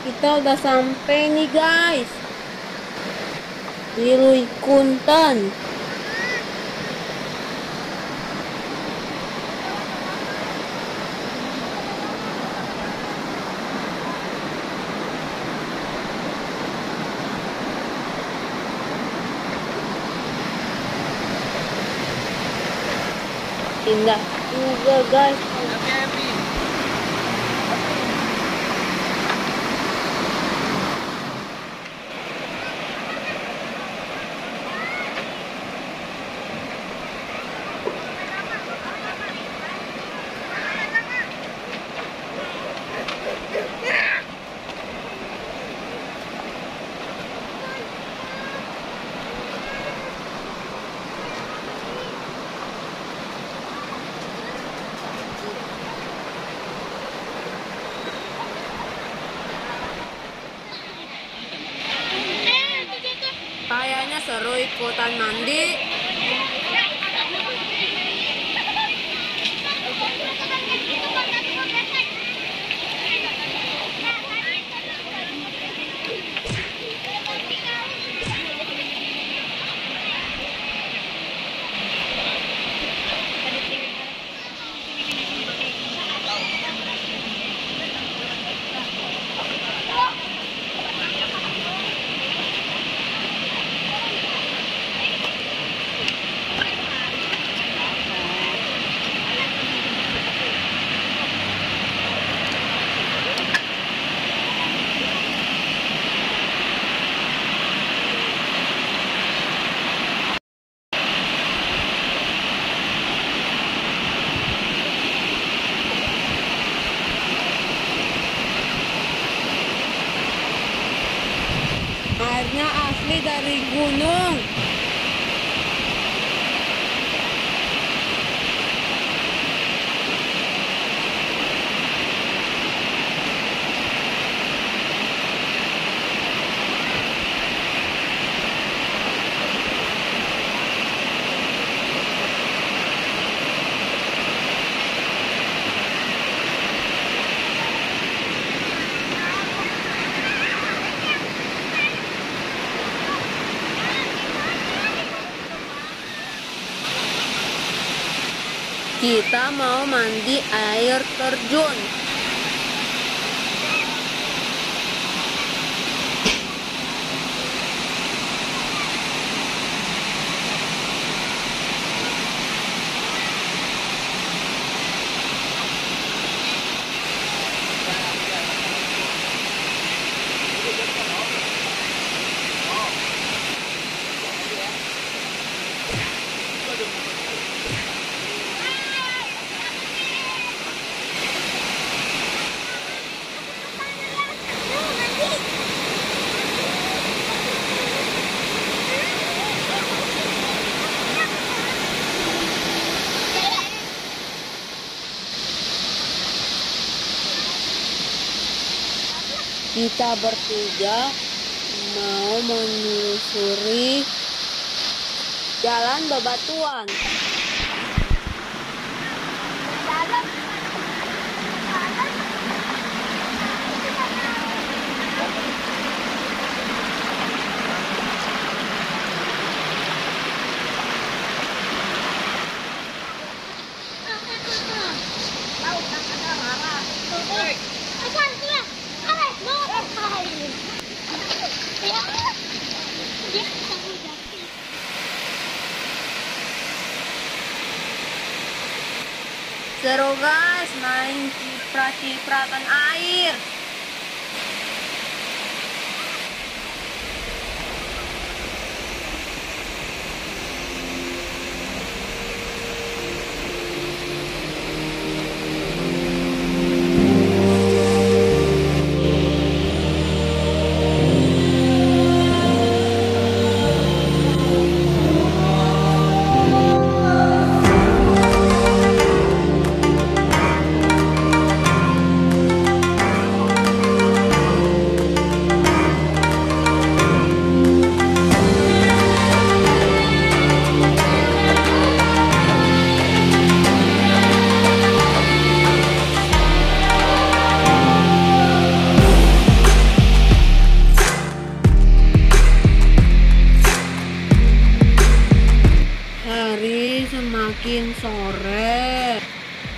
Kita udah sampai nih guys di Lui Kunten. Indah juga guys. Kayaknya seru ikutan mandi. Airnya asli dari gunung. Kita mau mandi air terjun. Kita bertiga mau menyusuri jalan bebatuan. Seru guys, main ciprat-cipratan air.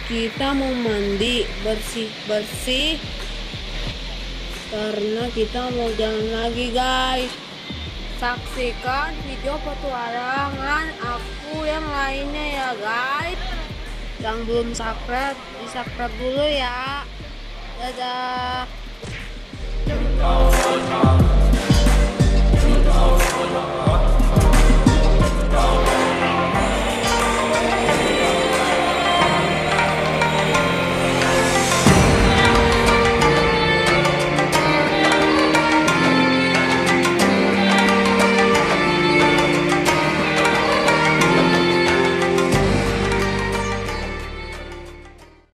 kita mau mandi bersih-bersih karena kita mau jalan lagi guys. Saksikan video petualangan aku yang lainnya ya guys. Yang belum subscribe, di subscribe dulu ya. Dadah.